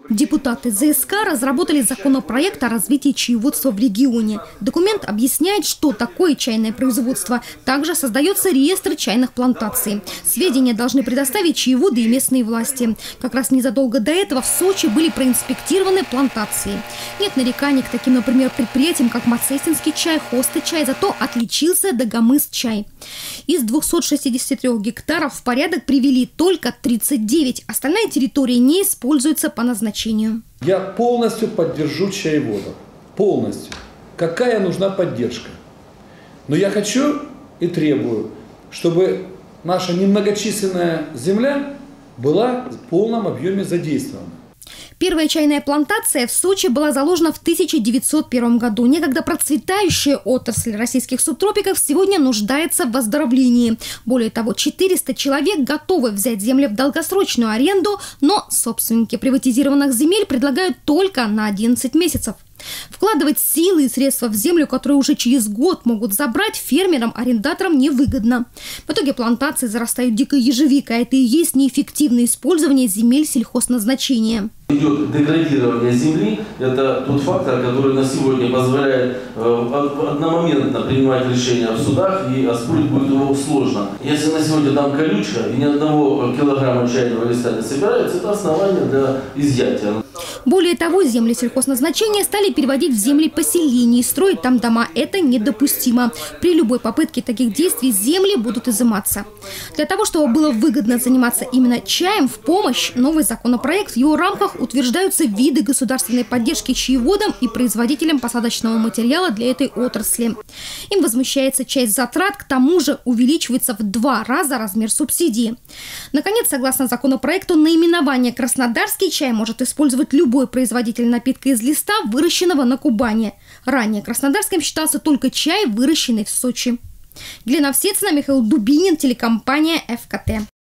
Депутаты ЗСК разработали законопроект о развитии чаеводства в регионе. Документ объясняет, что такое чайное производство. Также создается реестр чайных плантаций. Сведения должны предоставить чаеводы и местные власти. Как раз незадолго до этого в Сочи были проинспектированы плантации. Нет нареканий к таким, например, предприятиям, как Мацестинский чай, Хосты чай, зато отличился Дагомыс чай. Из 263 гектаров в порядок привели только 39. Остальная территория не используется по назначению. Я полностью поддержу чаеводов. Полностью. Какая нужна поддержка? Но я хочу и требую, чтобы наша немногочисленная земля была в полном объеме задействована. Первая чайная плантация в Сочи была заложена в 1901 году. Некогда процветающая отрасль российских субтропиков сегодня нуждается в оздоровлении. Более того, 400 человек готовы взять земли в долгосрочную аренду, но собственники приватизированных земель предлагают только на 11 месяцев. Вкладывать силы и средства в землю, которые уже через год могут забрать, фермерам-арендаторам невыгодно. В итоге плантации зарастают дикой ежевикой, а это и есть неэффективное использование земель сельхозназначения. Идет деградирование земли. Это тот фактор, который на сегодня позволяет одномоментно принимать решения в судах, и оспорить будет его сложно. Если на сегодня там колючка и ни одного килограмма чайного листа не собирается, это основание для изъятия. Более того, земли сельхозназначения стали переводить в земли поселений, строить там дома. Это недопустимо. При любой попытке таких действий земли будут изыматься. Для того, чтобы было выгодно заниматься именно чаем, в помощь новый законопроект. В его рамках утверждаются виды государственной поддержки чаеводам и производителям посадочного материала для этой отрасли. Им возмещается часть затрат, к тому же увеличивается в 2 раза размер субсидии. Наконец, согласно законопроекту, наименование «краснодарский чай» может использовать любой производитель напитка из листа, выращенного на Кубани. Ранее краснодарским считался только чай, выращенный в Сочи. Елена Овсецина, Михаил Дубинин, телекомпания ФКТ.